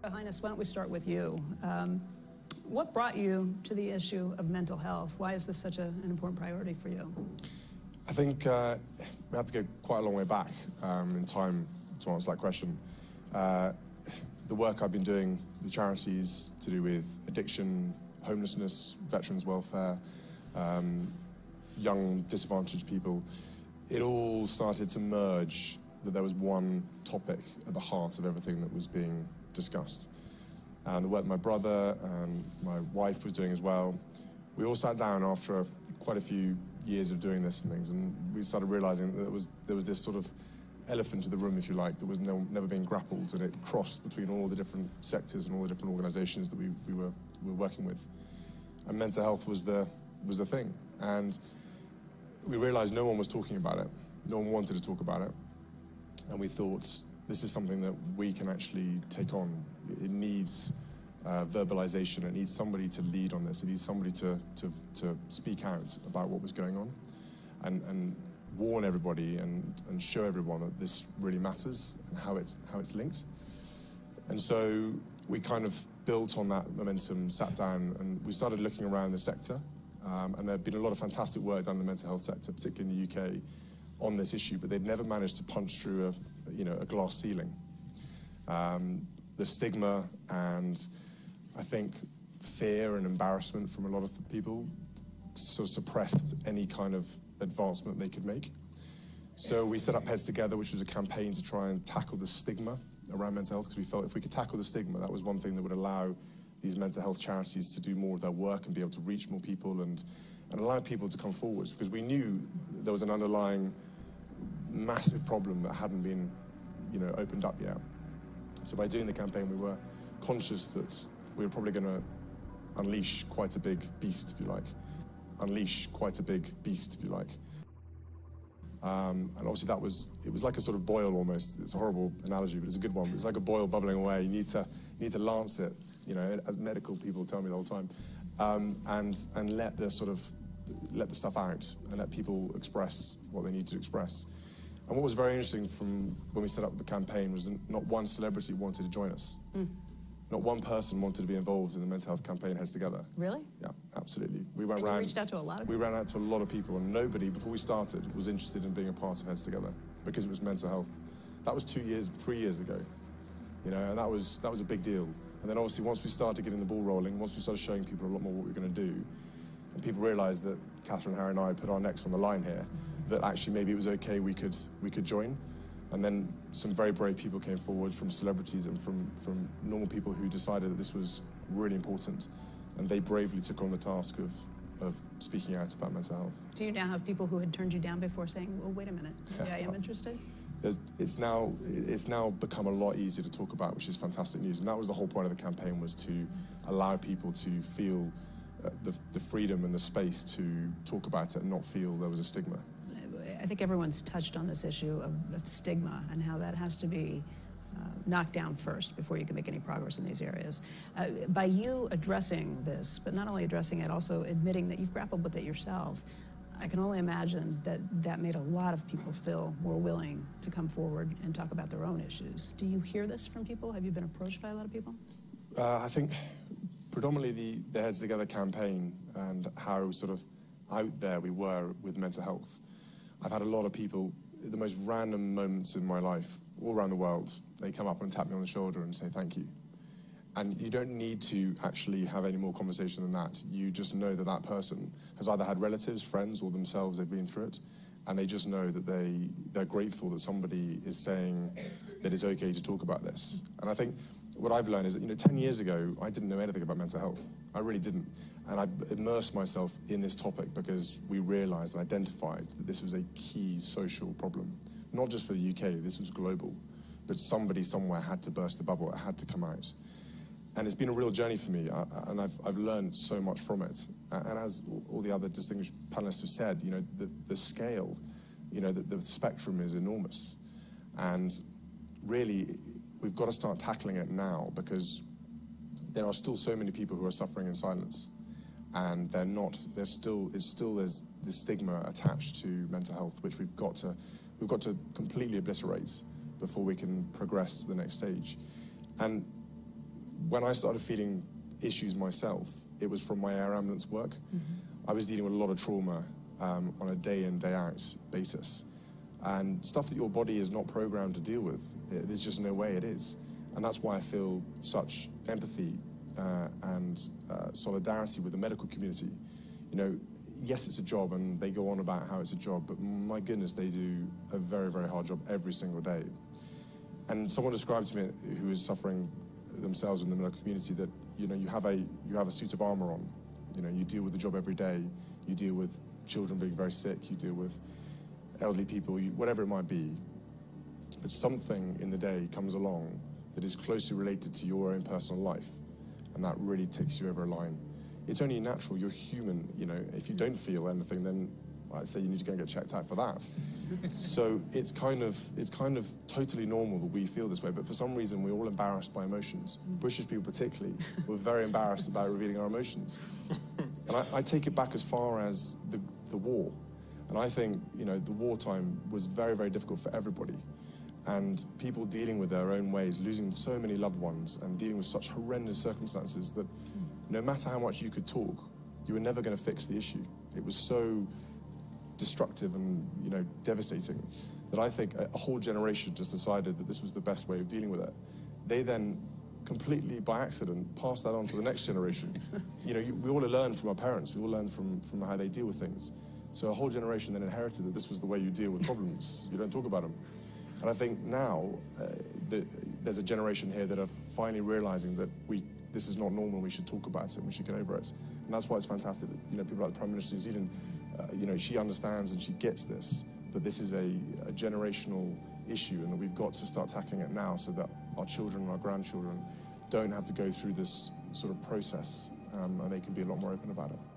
Highness, why don't we start with you? What brought you to the issue of mental health? Why is this such an important priority for you? I think we have to go quite a long way back in time to answer that question. The work I've been doing with charities to do with addiction, homelessness, veterans welfare, young disadvantaged people, it all started to merge that there was one topic at the heart of everything that was being discussed. And the work my brother and my wife was doing as well, we all sat down after quite a few years of doing this and things, and we started realizing that there was this sort of elephant in the room, if you like, that was never being grappled, and it crossed between all the different sectors and all the different organizations that we were working with. And mental health was the thing. And we realized no one was talking about it. No one wanted to talk about it. And we thought, this is something that we can actually take on. It needs verbalization. It needs somebody to lead on this. It needs somebody to speak out about what was going on and warn everybody and show everyone that this really matters and how it's linked. And so we kind of built on that momentum, sat down, and we started looking around the sector. And there had been a lot of fantastic work done in the mental health sector, particularly in the UK, on this issue, but they'd never managed to punch through a glass ceiling. The stigma and I think fear and embarrassment from a lot of people sort of suppressed any kind of advancement they could make. So we set up Heads Together, which was a campaign to try and tackle the stigma around mental health, because we felt if we could tackle the stigma, that was one thing that would allow these mental health charities to do more of their work and be able to reach more people and allow people to come forwards, because we knew there was an underlying massive problem that hadn't been, opened up yet. So by doing the campaign, we were conscious that we were probably going to unleash quite a big beast, if you like. Unleash quite a big beast, if you like. And obviously it was like a sort of boil almost. It's a horrible analogy, but it's a good one. It's like a boil bubbling away. You need to lance it, as medical people tell me the whole time, and let the stuff out and let people express what they need to express. And what was very interesting from when we set up the campaign was that not one celebrity wanted to join us. Not one person wanted to be involved in the mental health campaign Heads Together. Really? Yeah, absolutely. We reached out to a lot of people? We ran out to a lot of people, and nobody, before we started, was interested in being a part of Heads Together because it was mental health. That was 3 years ago, and that was a big deal. And then obviously once we started getting the ball rolling, once we started showing people a lot more what we were going to do, and people realised that Catherine, Harry and I put our necks on the line here, that actually maybe it was okay we could join. And then some very brave people came forward, from celebrities and from normal people who decided that this was really important, and they bravely took on the task of speaking out about mental health. Do you now have people who had turned you down before saying, well, wait a minute, maybe I am interested? It's now become a lot easier to talk about, which is fantastic news. And that was the whole point of the campaign, was to allow people to feel the freedom and the space to talk about it and not feel there was a stigma. I think everyone's touched on this issue of stigma and how that has to be knocked down first before you can make any progress in these areas. By you addressing this, but not only addressing it, also admitting that you've grappled with it yourself, I can only imagine that made a lot of people feel more willing to come forward and talk about their own issues. Do you hear this from people? Have you been approached by a lot of people? I think predominantly the Heads Together campaign and how sort of out there we were with mental health. I've had a lot of people, the most random moments in my life, all around the world, they come up and tap me on the shoulder and say thank you. And you don't need to actually have any more conversation than that. You just know that that person has either had relatives, friends, or themselves, they've been through it, and they just know that they're grateful that somebody is saying that it's okay to talk about this. And I think what I've learned is that, 10 years ago, I didn't know anything about mental health. I really didn't. And I immersed myself in this topic because we realized and identified that this was a key social problem. Not just for the UK, this was global. But somebody somewhere had to burst the bubble, it had to come out. And it's been a real journey for me, and I've learned so much from it. And as all the other distinguished panelists have said, the scale, the spectrum is enormous. And really, we've got to start tackling it now, because there are still so many people who are suffering in silence. And there's still this stigma attached to mental health, which we've got to completely obliterate before we can progress to the next stage. And when I started feeling issues myself, it was from my air ambulance work. I was dealing with a lot of trauma on a day in, day out basis. And stuff that your body is not programmed to deal with, there's just no way it is. And that's why I feel such empathy and solidarity with the medical community. You know, yes, it's a job, and they go on about how it's a job, but my goodness, they do a very, very hard job every single day. And someone described to me who is suffering themselves in the medical community that, you know, you have a suit of armor on. You know, you deal with the job every day. You deal with children being very sick. You deal with elderly people, whatever it might be. But something in the day comes along that is closely related to your own personal life, and that really takes you over a line. It's only natural. You're human. You know, if you don't feel anything, then I'd say you need to go and get checked out for that. So it's kind of totally normal that we feel this way, but for some reason we're all embarrassed by emotions. British people particularly, we're very embarrassed about revealing our emotions. And I take it back as far as the war. And I think, you know, the wartime was very, very difficult for everybody. And people dealing with their own ways, losing so many loved ones and dealing with such horrendous circumstances that no matter how much you could talk, you were never going to fix the issue. It was so destructive and, you know, devastating that I think a whole generation just decided that this was the best way of dealing with it. They then completely by accident passed that on to the next generation. You know, we all learn from our parents. We all learn from how they deal with things. So a whole generation then inherited that this was the way you deal with problems. You don't talk about them. And I think now there's a generation here that are finally realizing that this is not normal. We should talk about it and we should get over it. And that's why it's fantastic that, you know, people like the Prime Minister of New Zealand, you know, she understands and she gets this, that this is a generational issue and that we've got to start tackling it now so that our children and our grandchildren don't have to go through this sort of process and they can be a lot more open about it.